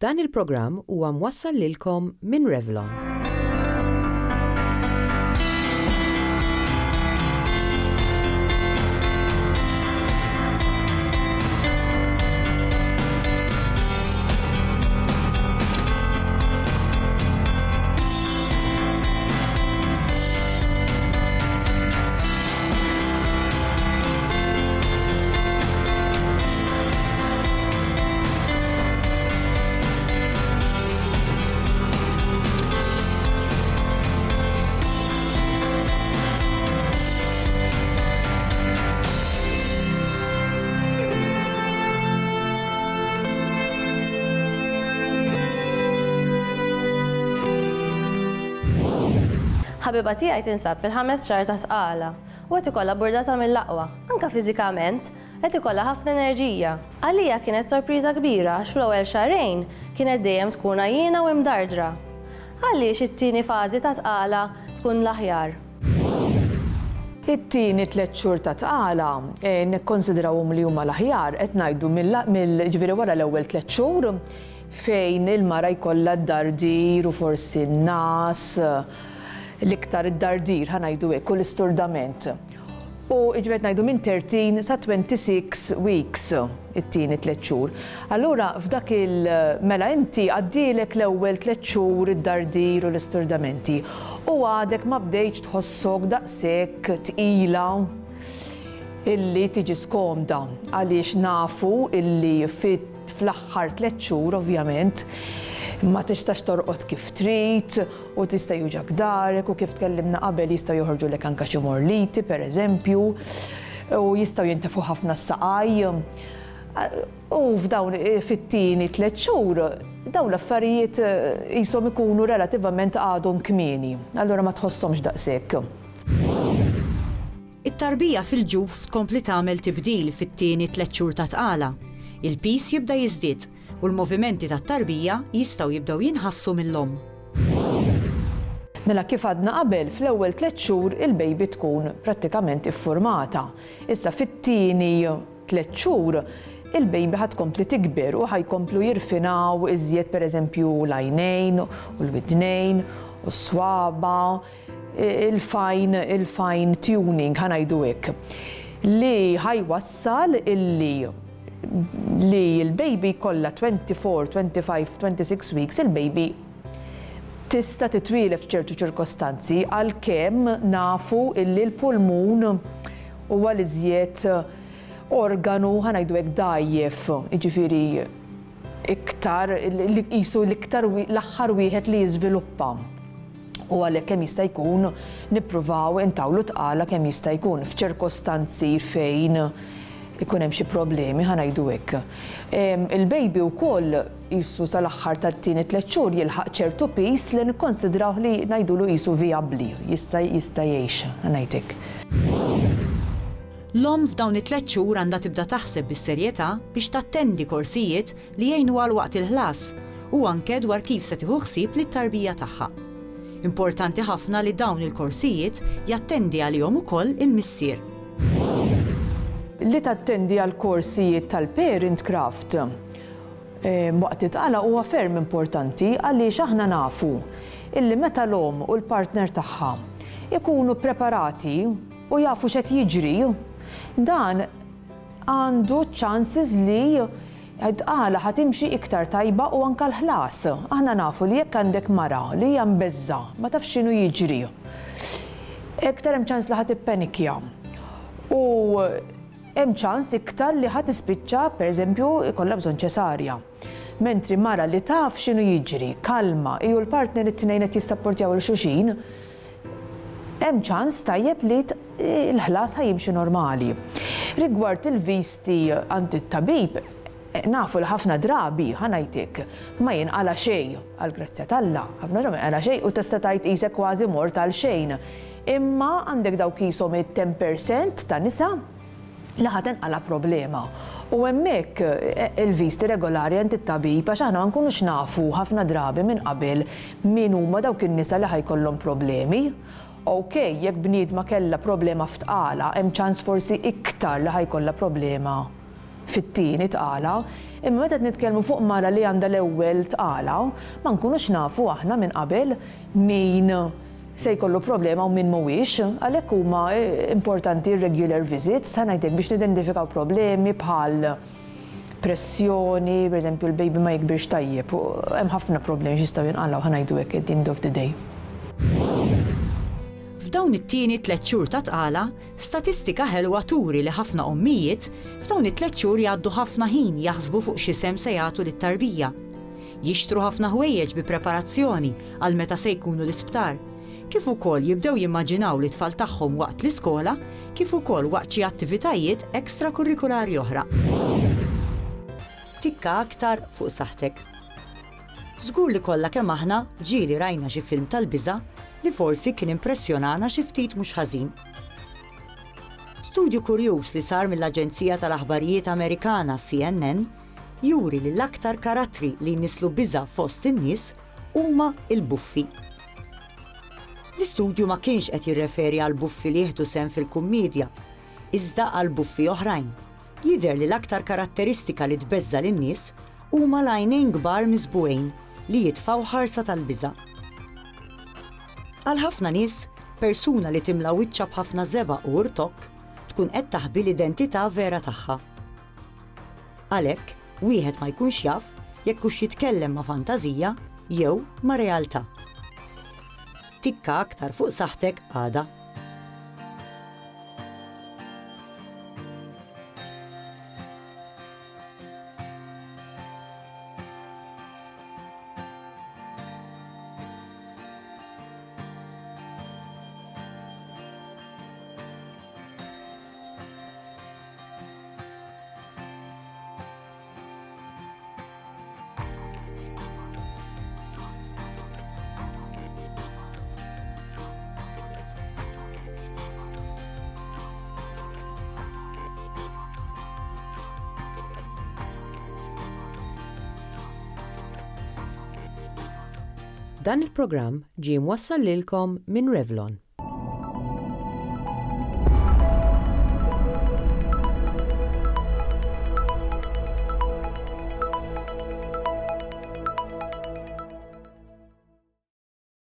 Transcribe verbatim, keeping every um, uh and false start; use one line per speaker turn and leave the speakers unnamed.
Dan il-programm huwa mwassal lilkom minn Revlon.
Ħabiba tiegħi tinsab fil-ħames xahar ta' tqala u qed ikollha burdata mill-aqwa, anke fiżikament qed ikollha ħafna enerġija. Għalija kienet sorpriża kbira għax fl-ewwel xahrejn kienet dejjem tkun għajjiena u mdardra. Għaliex it-tieni fażi ta' tqala tkun l-aħjar.
It-tieni tliet xhur ta' tqala nikkonsidrawhom li huma l-aħjar qed ngħidu mill-ġifieri wara l-ewwel tliet xhur fejn il-mara jkollha d-dardir u forsi n-nas l-iktar id-dardir ħanajdu hekk u l-isturdament. U ġifieri ngħidu minn thirteen sa twenty-six weeks it-tieni tliet xhur. Allura f'dak il-mela inti għaddielek l-ewwel tliet xhur id-dardir u l-isturdamenti u għadek ma bdejtx tħossok daqshekk tqila illi tiġi skomda għaliex nafu illi fl-aħħar tliet xhur ovvjament ma tistax torqod kif trid u tista' juġak darek u kif tkellimna qabel jistgħu joħorġu lek anke xi morliti pereżempju u jistgħu jintefu ħafna s-saqaj. U f'dawn fit-tieni tliet xhur dawn l-affarijiet qishom ikunu relattivament għadhom kmieni, allura ma tħosshomx daqshekk.
It-tarbija fil-ġuf tkompli tagħmel tibdil fit-tieni tliet xhur ta' tqala. Il-pis jibda jiżdied u l-movimenti tat-tarbija jistgħu jibdew jinħassu mill-omm.
Mela kif għadna qabel fl-ewwel tliet xhur il-bejbi tkun prattikament iffurmata. Issa fit-tieni tliet xhur il-bejbi ħad tkompli tikber u ħajkomplu jirfinaw iżjed pereżempju l-għajnejn u l-widnejn u s-swaba, il-fine il-fine tuning ħanajdu hekk li ħajwassal illi li l-baby kollha twenty-four, twenty-five, twenty-six weeks il-baby tista' titwielef f'ċertu ċirkostanzi għalkemm nafu illi l-pulmun huwa l-iżjed organu ħanajdu hekk dajjef, jiġifieri iktar li qisu l-iktar l-aħħar wieħed li jiżviluppa. U għalhekk kemm jista' jkun nippruvaw intawlu tqala kemm jista' jkun f'ċirkostanzi fejn ikun hemm xi problemi ħanajdu hekk. Il-baby wkoll qisu sal-aħħar tat-tieni tliet xhur jilħaq ċertu pis li nikkonsidrawh li ngħidulu qisu vijabbli, jista' jista' jgħix ħanajdlek.
L-omm f'dawn it-tliet xhur għandha tibda taħseb bis-serjetà biex tattendi korsijiet li jgħinu għal waqt il-ħlas u anke dwar kif se tieħu ħsieb lit-tarbija tagħha. Importanti ħafna li dawn il-korsijiet jattendi għalihom ukoll il-missier.
Li tattendi għal korsijiet tal-parent craft waqt tqala huwa ferm importanti għaliex aħna nafu illi meta l-omm u l-partner tagħha ikunu preparati u jafu x'qed jiġri, dan għandu chances li tqala ħatimxi iktar tajba u anke l-ħlas. Aħna nafu li jekk għandek mara li hija mbeżża ma tafx x'inhu jiġri. Iktar hemm ċans li ħad tippenikja. U hemm ċans iktar li ħadd tispiċċa pereżempju ikollha bżonn ċesarja. Mentri mara li taf x'inhu jiġri, kalma, u l-partner it-tnejn qed jissapportjaw il xulxin, hemm ċans tajjeb li l-ħlas ħajimxi normali. Rigward il-visti għand it-tabib, nafu li ħafna drabi ħanajtek ma jinqala xejn għall-grazzja t'Alla, ħafna drabi jinqala xejn u tista' tgħid qisek kważi mort għal xejn. Imma għandek dawk qishom it-ten percent ta' nisa li ħadd inqala problema. U hemmhekk il-visti regolari għand it-tabib għax aħna ma nkunux nafu ħafna drabi minn qabel min huma dawk in-nisa li ħajkollhom problemi. Okej, jekk bniedma kellha problema f'tqala, hemm ċans forsi iktar li ħajkollha problema fit-tieni tqala, imma meta nitkellmu fuq mara li għandha l-ewwel tqala, ma nkunux nafu aħna minn qabel min se jkollu problema u min mhuwiex, għalhekk huma importanti regular visits, sa ngħidlek biex nidentifikaw problemi bħal pressjoni, per eżempju l-baby ma jikbirx tajjeb, u hemm ħafna problemi x'jistgħu jinqalgħu ħanajdu hekk at the end of the day.
F'dawn it-tieni tliet xhur ta' tqala, statistika ħelwa turi li ħafna ommijiet f'dawn it-tliet xhur jgħaddu ħafna ħin jaħsbu fuq x'isem se jagħtu lit-tarbija. Jixtru ħafna ħwejjeġ bi preparazzjoni għal meta se jkunu l-isptar. Kif ukoll jibdew jimmaġinaw li tfal tagħhom waqt l-iskola, kif ukoll waqt xi attivitajiet ekstrakurrikulari oħra. Tikka aktar fuq saħtek. Żgur li kollha kemm aħna ġieli rajna xi film tal-biża' li forsi kien impressjonana xi ftit mhux ħażin. Studju kurjuż li sar mill-Aġenzija tal-Aħbarijiet Amerikana C N N juri li l-aktar karattri li jnislu biża' fost in-nies huma l-buffi. L-istudju ma kienx qed jirreferi għal buffi li jieħdu sehem fil-kummedja, iżda għal buffi oħrajn. Jidher li l-aktar karatteristika li tbeżza lin-nies huma l-għajnejn kbar misbugħin li jitfgħu ħarsa tal-biża'. Għal ħafna nies, persuna li timla wiċċha b'ħafna żebaq u urtok tkun qed taħbi l-identità vera tagħha. Għalhekk, wieħed ma jkunx jaf jekk hux jitkellem ma' fantażija jew ma' realtà. Tikka aktar fuq saħtek għada.
Dan il-programm ġie mwassal lilkom minn Revlon.